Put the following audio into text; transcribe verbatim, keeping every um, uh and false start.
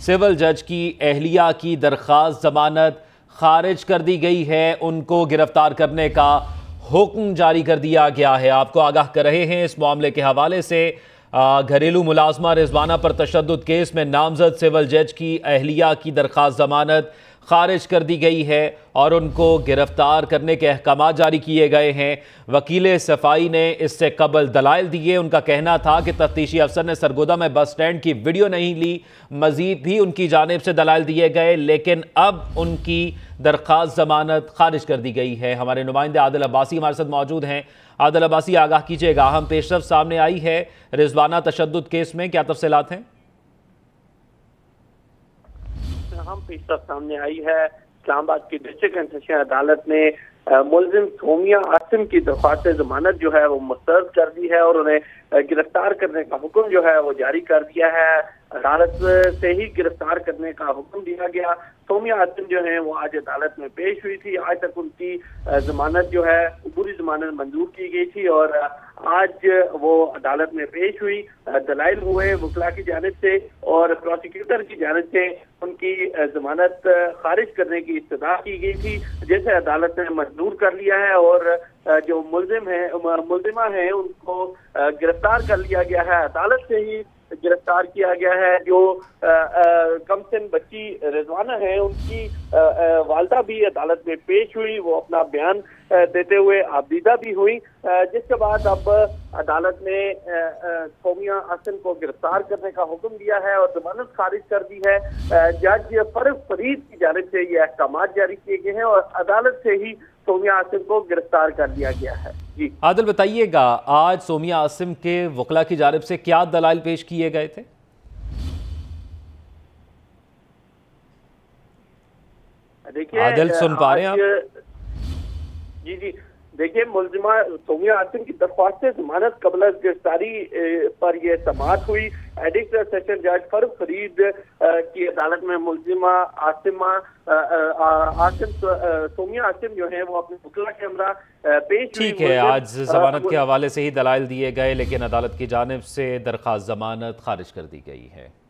Civil जज की एहलिया की दरख्वास्त जमानत खारिज कर दी गई है। उनको गिरफ्तार करने का हुक्म जारी कर दिया गया है। आपको आगाह कर रहे हैं इस मामले के हवाले से। घरेलू मुलाजमा रिजवाना पर तशद्दुद केस में नामजद सिविल जज की एहलिया की दरख्वास्त जमानत खारिज कर दी गई है और उनको गिरफ्तार करने के अहकाम जारी किए गए हैं। वकील सफाई ने इससे कबल दलाइल दिए। उनका कहना था कि तफ्तीशी अफसर ने सरगोदा में बस स्टैंड की वीडियो नहीं ली। मजीद भी उनकी जानिब से दलाइल दिए गए, लेकिन अब उनकी दरख्वास्त जमानत खारिज कर दी गई है। हमारे नुमाइंदे आदिल अब्बासी हमारे साथ मौजूद हैं। आदिल अब्बासी, आगाह कीजिएगा, अहम पेशरफ सामने आई है रिजवाना तशद्दुद केस में, क्या तफसीलात हैं? अहम पेशरफ सामने आई है। इस्लामाबाद की डिस्ट्रिक्ट एंड सेशन अदालत ने मुलजिम सोमिया आसिम की दरख्वास्त जमानत जो है वो मुस्तरद कर दी है और उन्हें गिरफ्तार करने का हुक्म जो है वो जारी कर दिया है। अदालत से ही गिरफ्तार करने का हुक्म दिया गया। सोमिया आसिम जो है वो आज अदालत में पेश हुई थी। आज तक उनकी जमानत जो है पूरी जमानत मंजूर की गई थी और आज वो अदालत में पेश हुई। दलाइल हुए वकला की जानिब से और प्रोसिक्यूटर की जानिब से उनकी जमानत खारिज करने की इस्तदा की गई थी, जैसे अदालत ने मंजूर कर लिया है और जो मुलजिम है मुलजिमा है उनको गिरफ्तार कर लिया गया है। अदालत से ही गिरफ्तार किया गया है। जो कमसिन बच्ची रिजवाना है उनकी आ, आ, वालदा भी अदालत में पेश हुई। वो अपना बयान देते हुए आबदीदा भी हुई, जिसके बाद अब अदालत ने सोमिया आसिम को गिरफ्तार करने का हुक्म दिया है और जमानत खारिज कर दी है। जज फर्ज फरीद की जानिब से ये अहकाम जारी किए गए हैं और अदालत से ही सोमिया आसिम को गिरफ्तार कर दिया गया है। जी आदिल, बताइएगा, आज सोमिया आसिम के वकला की जानिब से क्या दलाइल पेश किए गए थे? देखिए आदिल, सुन पा रहे हैं आप? जी जी देखिए, मुलजिमा सोमिया आसिम की दरख्वास्त जमानत कबल गिरफ्तारी पर यह समाअत हुई। एडिशनल सेशन जज फर्ज फरीद की अदालत में मुलजिमा आसिमा आसिम सोमिया आसिम जो है वो अपने वकला के हमरा पेश हुई। ठीक है, आज जमानत के हवाले से ही दलाइल दिए गए, लेकिन अदालत की जानिब से दरख्वास्त जमानत खारिज कर दी गई है।